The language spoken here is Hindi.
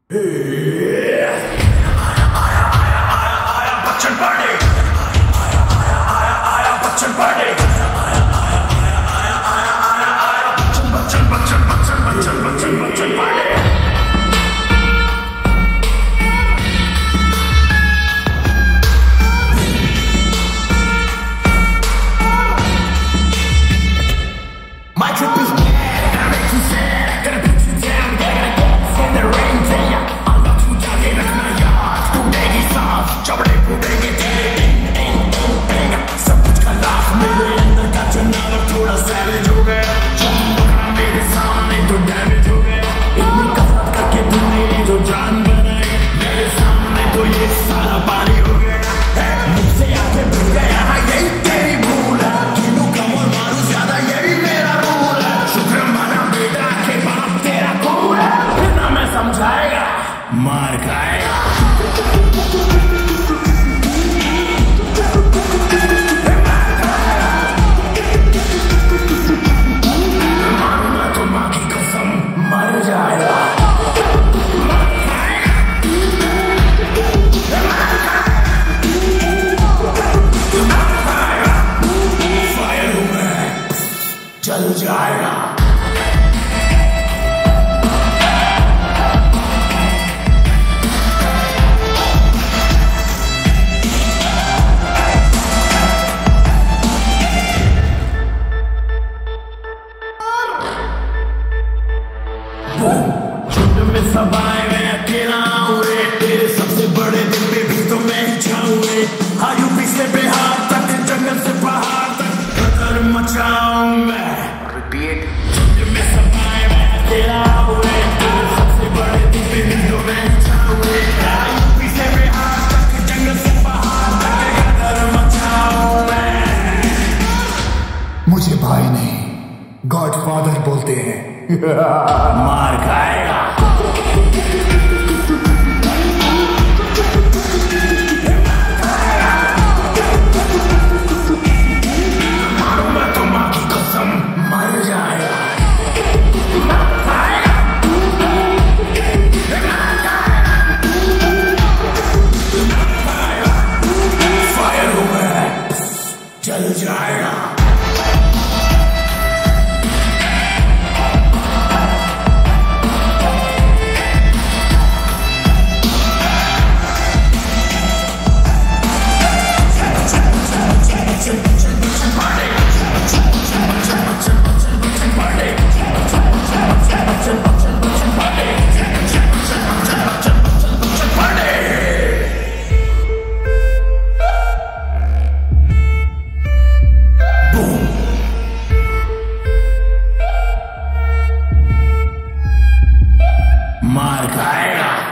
Bachchan Pandey, Bachchan Pandey, Bachchan Bachchan Bachchan Bachchan Bachchan Bachchan Pandey. My trip is bad, gonna make you sad, gonna put you down, gonna get in the rain, yeah. I'm not too down, gonna रखना याद, टूटेगी सांस, चमड़े फूटेंगे तेरे, सब कुछ खलास मेरे अंदर का चुनाव थोड़ा savage हो गया, चमकना मेरे सामने तो damage हो गया, इतनी कसरत करके तूने जो जान बनाई, मेरे सामने तो ये सारा पानी हो गया, मुझसे आके भिड़ गया, यही तेरी भूल है, किन्नू कम और मारू ज्यादा यही मेरा रूल है, शुक्र मना बेटा के बाप तेरा कूल है, फिर ना मैं समझाएगा, मार खाएगा। मारूंगा तो माँ की कसम मर जाएगा। फायर हूँ मैं, चल जाएगा। झुंड में सब आए मैं अकेला हूँ रे, तेरे सबसे बड़े दिल पे भी तो मैं ही छाऊँ रे, यूपी से बिहार तक जंगल से पहाड़ तक कदर मचाऊँ मैं। रिपीट। झुंड में सब आए मैं अकेला हूँ रे, तेरे सबसे बड़े दिल पे भी तो मैं ही छाऊँ रे, यूपी से बिहार तक जंगल से पहाड़ तक कदर मचाऊँ मैं। मुझे भाई नहीं गॉडफादर बोलते हैं। मार खाएगा। मारूंगा तो माँ की कसम मर जाएगा। मार खाएगा। फायर हूँ मैं, चल जाएगा। मार खाएगा।